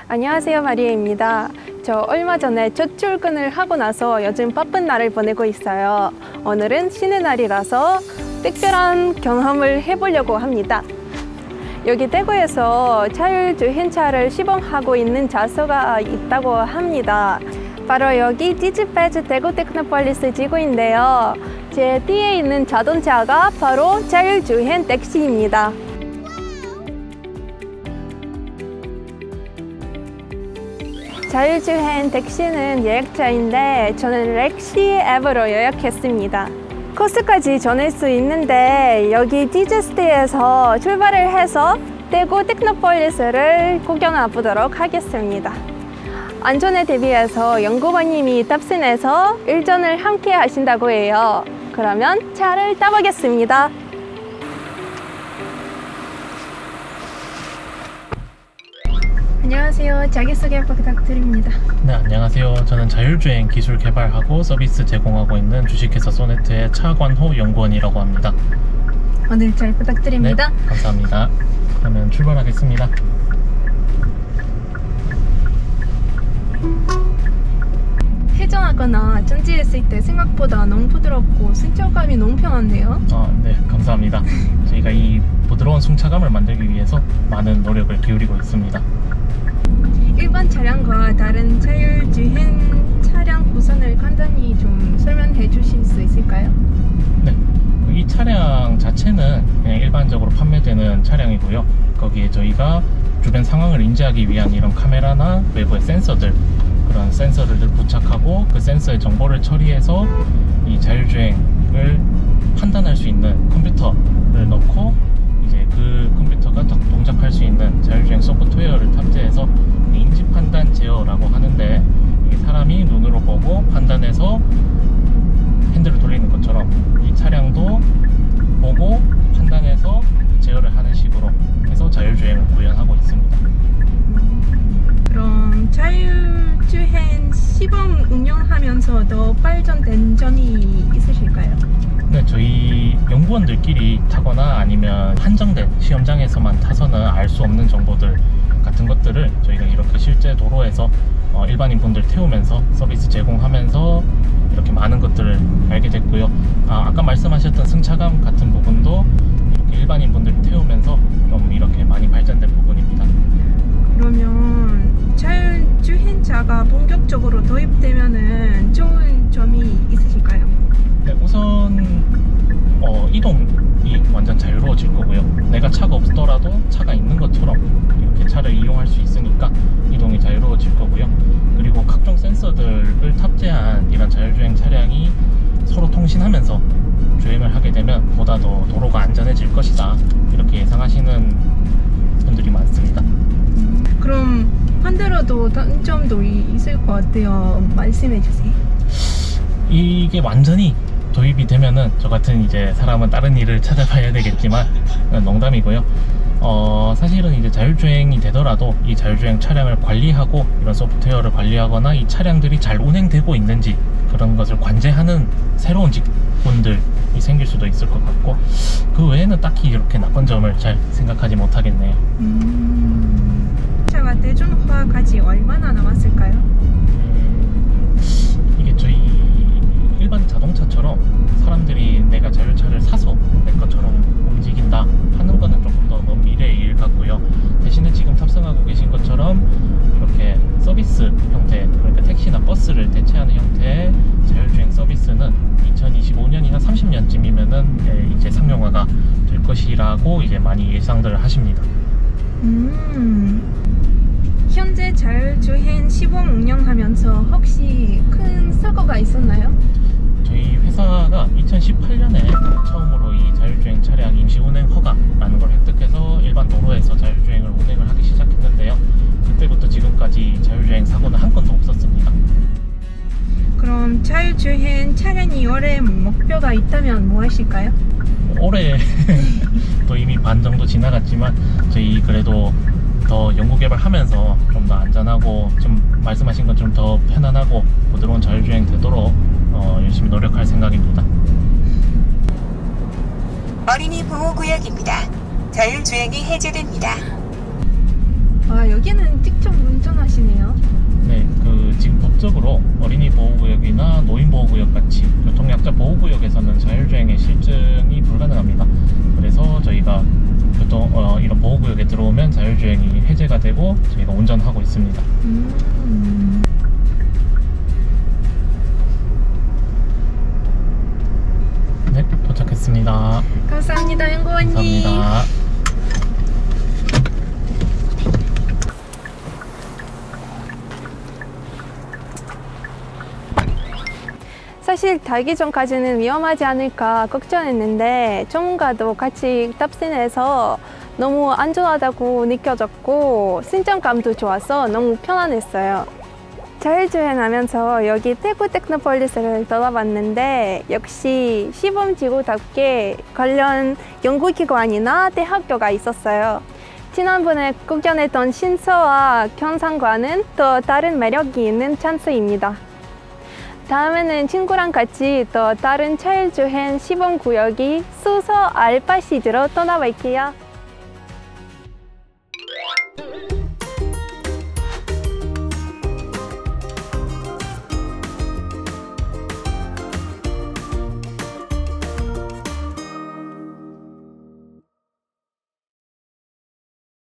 안녕하세요, 마리아입니다. 저 얼마 전에 첫 출근을 하고 나서 요즘 바쁜 날을 보내고 있어요. 오늘은 쉬는 날이라서 특별한 경험을 해보려고 합니다. 여기 대구에서 자율주행차를 시범하고 있는 장소가 있다고 합니다. 바로 여기 디지패즈 대구 테크노폴리스 지구인데요. 제 뒤에 있는 자동차가 바로 자율주행 택시입니다. 자율주행 택시는 예약자인데 저는 렉시 앱으로 예약했습니다. 코스까지 전할 수 있는데 여기 디지스트에서 출발을 해서 대구 테크노폴리스를 구경해 보도록 하겠습니다. 안전에 대비해서 연구원님이 탑승해서 일전을 함께 하신다고 해요. 그러면 차를 타보겠습니다. 안녕하세요. 자기소개 부탁드립니다. 네, 안녕하세요. 저는 자율주행 기술 개발하고 서비스 제공하고 있는 주식회사 소네트의 차관호 연구원이라고 합니다. 오늘 잘 부탁드립니다. 네, 감사합니다. 그러면 출발하겠습니다. 회전하거나 전지했을 때 생각보다 너무 부드럽고 승차감이 너무 편한데요? 네, 감사합니다. 저희가 이 부드러운 승차감을 만들기 위해서 많은 노력을 기울이고 있습니다. 일반 차량과 다른 자율주행 차량 구성을 간단히 좀 설명해 주실 수 있을까요? 네, 이 차량 자체는 그냥 일반적으로 판매되는 차량이고요. 거기에 저희가 주변 상황을 인지하기 위한 이런 카메라나 외부의 센서들, 그런 센서들을 부착하고 그 센서의 정보를 처리해서 이 자율주행을 판단할 수 있는 컴퓨터를 넣고 이제 그 컴퓨터가 딱 동작할 수 있는 자율주행 소프트웨어를 탑재해서 인지 판단 제어라고 하는데, 이게 사람이 눈으로 보고 판단해서 핸들을 돌리는 것처럼 이 차량도 보고 판단해서 제어를 하는 식으로 해서 자율주행을 구현하고 있습니다. 그럼 자율주행 시범 운영하면서 더 발전된 점이 있으실까요? 네, 저희 연구원들끼리 타거나 아니면 한정된 시험장에서만 타서는 알 수 없는 정보들 같은 것들을 저희가 이렇게 실제 도로에서 일반인 분들 태우면서 서비스 제공하면서 이렇게 많은 것들을 알게 됐고요. 아까 말씀하셨던 승차감 같은 부분도 이렇게 일반인 분들 태우면서 좀 이렇게 많이 발전된 부분입니다. 그러면 자율주행차가 본격적으로 도입되면은 좋은 점이 있으실까요? 네, 우선 이동이 완전 자유로워질 거고요. 내가 차가 없더라도 차가 있는 것처럼 이렇게 차를 이용할 수 있으니까 이동이 자유로워질 거고요. 그리고 각종 센서들을 탑재한 이런 자율주행 차량이 서로 통신하면서 주행을 하게 되면 보다 더 도로가 안전해질 것이다, 이렇게 예상하시는 분들이 많습니다. 그럼 반대로도 단점도 있을 것 같아요. 말씀해 주세요. 이게 완전히 도입이 되면은 저 같은 이제 사람은 다른 일을 찾아봐야 되겠지만 농담이고요. 사실은 이제 자율주행이 되더라도 이 자율주행 차량을 관리하고 이런 소프트웨어를 관리하거나 이 차량들이 잘 운행되고 있는지 그런 것을 관제하는 새로운 직군들이 생길 수도 있을 것 같고, 그 외에는 딱히 이렇게 나쁜 점을 잘 생각하지 못하겠네요. 차가 대중화까지 얼마나 남았을까요? 이게 저희 일반 자동차처럼 사람들이 내가 자율차를 사서 내 것처럼 움직인다 하는 거는 조금 더 먼 미래의 일 같고요. 대신에 지금 탑승하고 계신 것처럼 이렇게 서비스 형태, 그러니까 택시나 버스를 대체하는 형태의 자율주행 서비스는 2025년이나 30년쯤이면은 이제 상용화가 될 것이라고 이제 많이 예상들 하십니다. 현재 자율주행 시범 운영하면서 혹시 큰 사고가 있었나요? 저희 회사가 2018년에 처음으로 이 자율주행 차량 임시 운행 허가라는 걸 획득해서 일반 도로에서 자율주행을 운행을 하기 시작했는데요. 그때부터 지금까지 자율주행 사고는 한 건도 없었습니다. 그럼 자율주행 차량이 올해 목표가 있다면 뭐 하실까요? 올해 또 이미 반 정도 지나갔지만 저희 그래도 더 연구개발하면서 좀 더 안전하고 좀 말씀하신 것처럼 더 편안하고 부드러운 자율주행 되도록 열심히 노력할 생각입니다. 어린이 보호구역입니다. 자율주행이 해제됩니다. 여기는 직접 운전하는 안전하시네요. 네, 지금 법적으로 어린이 보호구역이나 노인 보호구역 같이 교통약자 보호구역에서는 자율주행의 실증이 불가능합니다. 그래서 저희가 이런 보호구역에 들어오면 자율주행이 해제가 되고 저희가 운전하고 있습니다. 네, 도착했습니다. 감사합니다, 연구원님. 감사합니다. 사실 달기 전까지는 위험하지 않을까 걱정했는데 전문가도 같이 탑승해서 너무 안전하다고 느껴졌고 승전감도 좋아서 너무 편안했어요. 자율주행하면서 여기 태국 테크노폴리스를 돌아봤는데 역시 시범지구답게 관련 연구기관이나 대학교가 있었어요. 지난번에 구경했던 신서와 경상과는 또 다른 매력이 있는 찬스입니다. 다음에는 친구랑 같이 또 다른 자율주행 시범구역이 수서 알파시즈로 떠나볼게요.